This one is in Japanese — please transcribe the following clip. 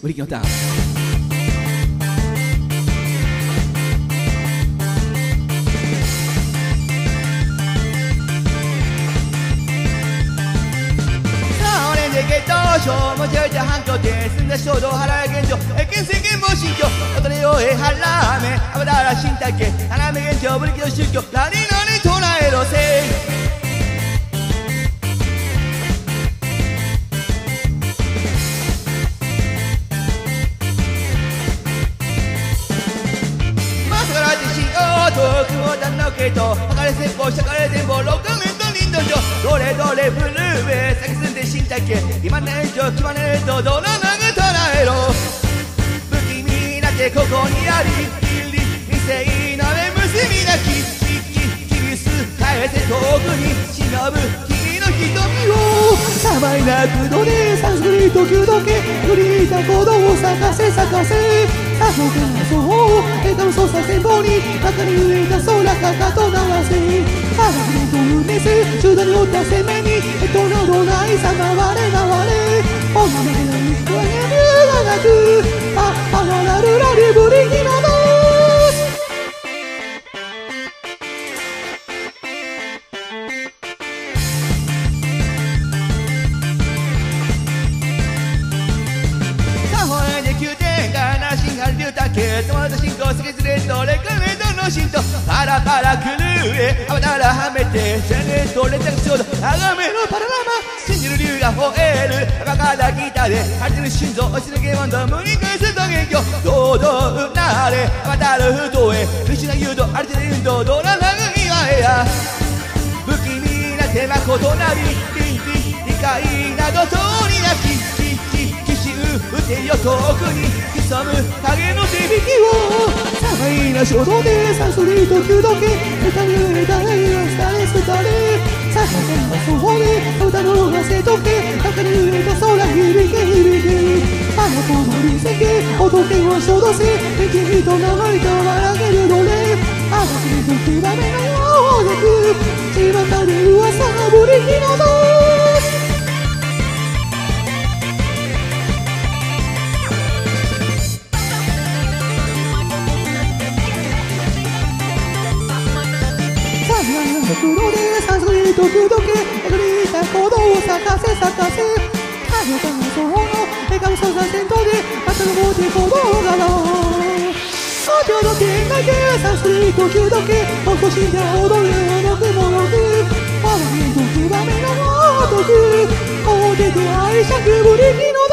ブリキのターン。 持ち上げた反響で済んだ衝動払え現状県宣言も心境踊れよハラメアバダラ身体系花目現状ブリキの宗教何々捉えろせまさから自信を遠くを段の系統測れ戦法しゃかれ戦法6年と人道上どれどれブルーへ先進んで身体系今年上決まれとどの投げ捉えろ不気味なってここにあり未正な目結びなきキリス変えて遠くに忍ぶ君の瞳をサバイな空洞でサンスクリット級時計振りいた行動を咲かせ咲かせさほかなそう笑顔操作戦法に中に植えた空かかと合わせあられと運命せ中途に折った生命になどないさ回れ回れおなめの肉はやるがなくパワラルラリブリキのド止まった進行スケズレットレカメントの浸透パラパラ狂えアバタラはめてセネット連絡ちょうど眺めのパララマ信じる竜が吠えるバカだギターで張ってる心臓落ち抜けワンダ無に返す打撃を堂々なれアバタル不当へ不思議な誘導ありてる運動ドラ長いわえや不気味な手間異なり理解など通りなき打てよ遠くに潜む影の手引きをサバイな衝動でサンスリート級時計歌に植えた愛がスタレスタレささかなそうで歌のがせとけ中に植えた空響け響けあの子の臨席仏を衝動せ君と名前と笑けるのねあの君ときらめのようでく巷で噂ブリキのド袋でサンスクリット級時計踊りた行動を咲かせ咲かせあの子のその笑顔操作戦闘でまたの持ち行動がろうおちょどけだけサンスクリット級時計起こしじゃ踊るのくものく笑いときばめのごとく大手で愛着ぶりきの